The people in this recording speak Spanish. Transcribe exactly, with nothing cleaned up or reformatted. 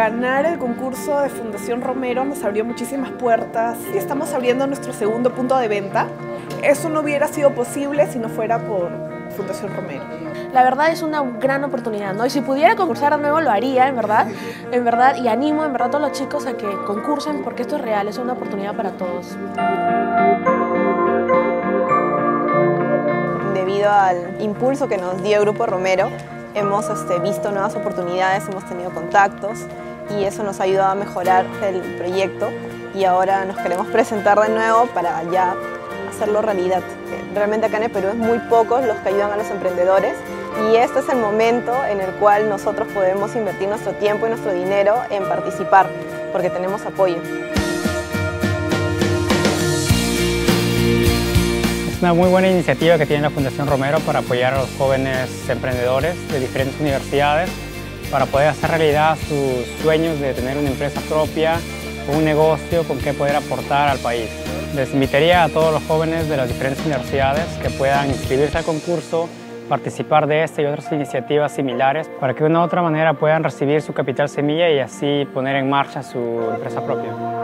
Ganar el concurso de Fundación Romero nos abrió muchísimas puertas y estamos abriendo nuestro segundo punto de venta. Eso no hubiera sido posible si no fuera por Fundación Romero. La verdad es una gran oportunidad, ¿no? Y si pudiera concursar de nuevo lo haría, en verdad, en verdad, y animo en verdad a todos los chicos a que concursen porque esto es real, es una oportunidad para todos. Debido al impulso que nos dio el Grupo Romero, hemos este, visto nuevas oportunidades, hemos tenido contactos y eso nos ha ayudado a mejorar el proyecto y ahora nos queremos presentar de nuevo para ya hacerlo realidad. Realmente acá en el Perú es muy pocos los que ayudan a los emprendedores y este es el momento en el cual nosotros podemos invertir nuestro tiempo y nuestro dinero en participar porque tenemos apoyo. Es una muy buena iniciativa que tiene la Fundación Romero para apoyar a los jóvenes emprendedores de diferentes universidades para poder hacer realidad sus sueños de tener una empresa propia o un negocio con que poder aportar al país. Les invitaría a todos los jóvenes de las diferentes universidades que puedan inscribirse al concurso, participar de esta y otras iniciativas similares para que de una u otra manera puedan recibir su capital semilla y así poner en marcha su empresa propia.